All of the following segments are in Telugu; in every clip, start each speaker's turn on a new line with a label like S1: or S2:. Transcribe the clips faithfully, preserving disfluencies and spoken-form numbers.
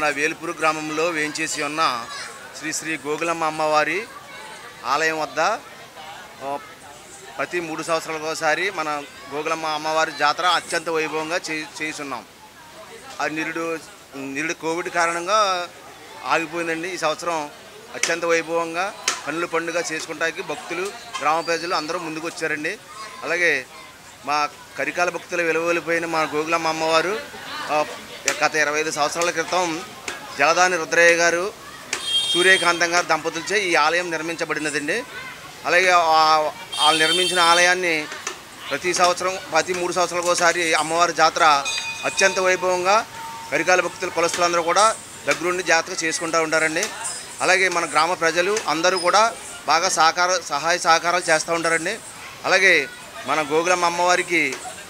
S1: వేల్పూరు గ్రామంలో వేంచేసి ఉన్న శ్రీ శ్రీ గోగులమ్మ అమ్మవారి ఆలయం వద్ద ప్రతి మూడు సంవత్సరాలకు ఒకసారి మన గోగులమ్మ అమ్మవారి జాతర అత్యంత వైభవంగా చే చేస్తున్నాం. ఆ నిరుడు నిరుడు కోవిడ్ కారణంగా ఆగిపోయిందండి. ఈ సంవత్సరం అత్యంత వైభవంగా కన్నుల పండుగ చేసుకుంటానికి భక్తులు, గ్రామ ప్రజలు అందరూ ముందుకు వచ్చారండి. అలాగే మా కరికాల భక్తులు వెలువలిపోయిన మా గోగులమ్మ అమ్మవారు గత ఇరవై ఐదు సంవత్సరాల క్రితం జలదాని రుద్రయ్య గారు, సూర్యకాంతం గారు దంపతులచే ఈ ఆలయం నిర్మించబడినదండి. అలాగే వాళ్ళు నిర్మించిన ఆలయాన్ని ప్రతి సంవత్సరం ప్రతి మూడు సంవత్సరాలకు ఒకసారి అమ్మవారి జాతర అత్యంత వైభవంగా కరికాల భక్తులు కులస్తులందరూ కూడా దగ్గరుండి జాతర చేసుకుంటూ ఉంటారండి. అలాగే మన గ్రామ ప్రజలు అందరూ కూడా బాగా సహకార సహాయ సహకారాలు చేస్తూ ఉంటారండి. అలాగే మన గోగులమ్మ అమ్మవారికి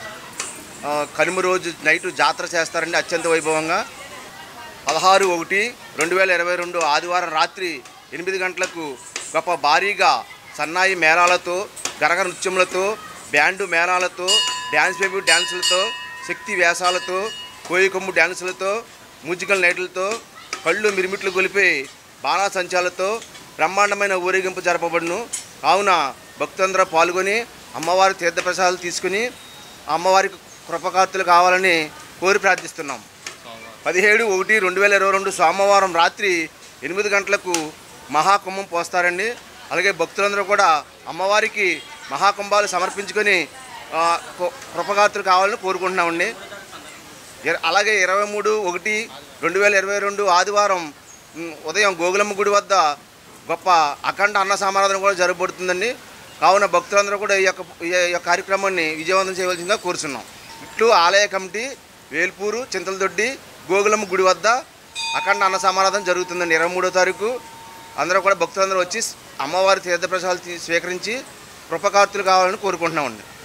S1: కనుమ రోజు నైటు జాతర చేస్తారండి అత్యంత వైభవంగా. పదహారు ఒకటి రెండు వేల ఇరవై రెండు ఆదివారం రాత్రి ఎనిమిది గంటలకు గొప్ప భారీగా సన్నాయి మేళాలతో, గరగ నృత్యములతో, బ్యాండు మేళాలతో, డ్యాన్స్ బేబీ డ్యాన్సులతో, శక్తి వేషాలతో, కోయికొమ్ము డ్యాన్సులతో, మ్యూజికల్ నైట్లతో, కళ్ళు మిరిమిట్లు గొలిపే బాణాసంచాలతో బ్రహ్మాండమైన ఊరేగింపు జరపబడును. కావున భక్తులందరూ పాల్గొని అమ్మవారి తీర్థప్రసాదాలు తీసుకుని అమ్మవారికి కృపకార్తులు కావాలని కోరి ప్రార్థిస్తున్నాం. పదిహేడు ఒకటి రెండు వేల ఇరవై రెండు సోమవారం రాత్రి ఎనిమిది గంటలకు మహాకుంభం పోస్తారండి. అలాగే భక్తులందరూ కూడా అమ్మవారికి మహాకుంభాలు సమర్పించుకొని కృపకార్తులు కావాలని కోరుకుంటున్నామండి. అలాగే ఇరవై మూడు ఒకటి రెండు వేల ఇరవై రెండు ఆదివారం ఉదయం గోగులమ్మ గుడి వద్ద గొప్ప అఖండ అన్న సమారాధన కూడా జరగబడుతుందండి. కావున భక్తులందరూ కూడా ఈ యొక్క ఈ యొక్క కార్యక్రమాన్ని విజయవంతం చేయవలసిందిగా కోరుచున్నాం. ఇట్లు ఆలయ కమిటీ వేల్పూరు చింతలదొడ్డి గోగులమ్మ గుడి వద్ద అఖండ అన్న సమారాధన జరుగుతుందండి ఇరవై మూడో తారీఖు. అందరూ కూడా భక్తులందరూ వచ్చి అమ్మవారి తీర్థప్రసాదాలు స్వీకరించి కృపకార్తులు కావాలని కోరుకుంటున్నామండి.